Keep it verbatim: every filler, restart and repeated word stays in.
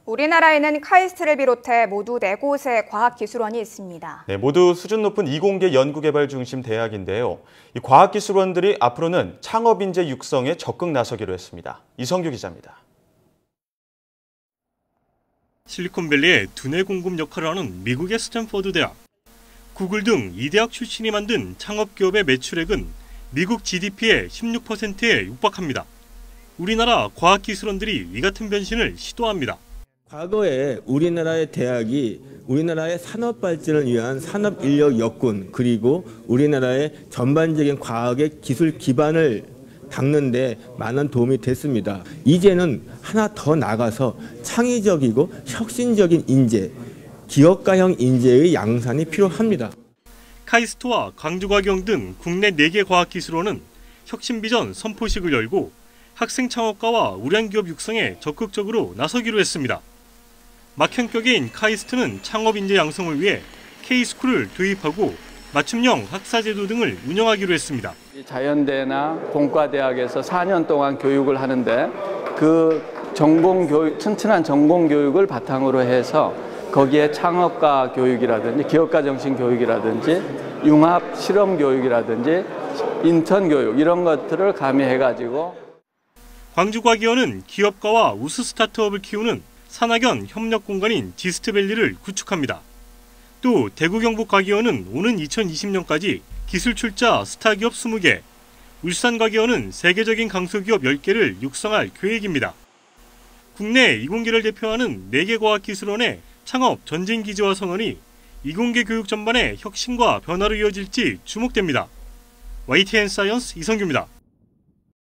우리나라에는 카이스트를 비롯해 모두 네 곳의 과학기술원이 있습니다. 네, 모두 수준 높은 이공계 연구개발 중심 대학인데요. 이 과학기술원들이 앞으로는 창업인재 육성에 적극 나서기로 했습니다. 이성규 기자입니다. 실리콘밸리의 두뇌 공급 역할을 하는 미국의 스탠퍼드 대학, 구글 등 이 대학 출신이 만든 창업기업의 매출액은 미국 지디피의 십육 퍼센트에 육박합니다. 우리나라 과학기술원들이 이 같은 변신을 시도합니다. 과거에 우리나라의 대학이 우리나라의 산업 발전을 위한 산업 인력 역군 그리고 우리나라의 전반적인 과학의 기술 기반을 닦는 데 많은 도움이 됐습니다. 이제는 하나 더 나가서 창의적이고 혁신적인 인재, 기업가형 인재의 양산이 필요합니다. 카이스트와 광주과기영 등 국내 네 개 과학기술원은 혁신비전 선포식을 열고 학생 창업가와 우량기업 육성에 적극적으로 나서기로 했습니다. 막형격인 카이스트는 창업인재 양성을 위해 K스쿨을 도입하고 맞춤형 학사제도 등을 운영하기로 했습니다. 자연대나 공과대학에서 사 년 동안 교육을 하는데 그 전공교육, 튼튼한 전공교육을 바탕으로 해서 거기에 창업가 교육이라든지 기업가 정신 교육이라든지 융합 실험 교육이라든지 인턴 교육 이런 것들을 가미해가지고 광주과기원은 기업가와 우수 스타트업을 키우는 산학연 협력 공간인 지스트밸리를 구축합니다. 또 대구 경북과기원은 오는 이천이십 년까지 기술 출자 스타기업 이십 개, 울산과기원은 세계적인 강소기업 열 개를 육성할 계획입니다. 국내 이공계를 대표하는 네 개 과학기술원의 창업 전쟁기지화 선언이 이공계 교육 전반의 혁신과 변화로 이어질지 주목됩니다. 와이티엔 사이언스 이성규입니다.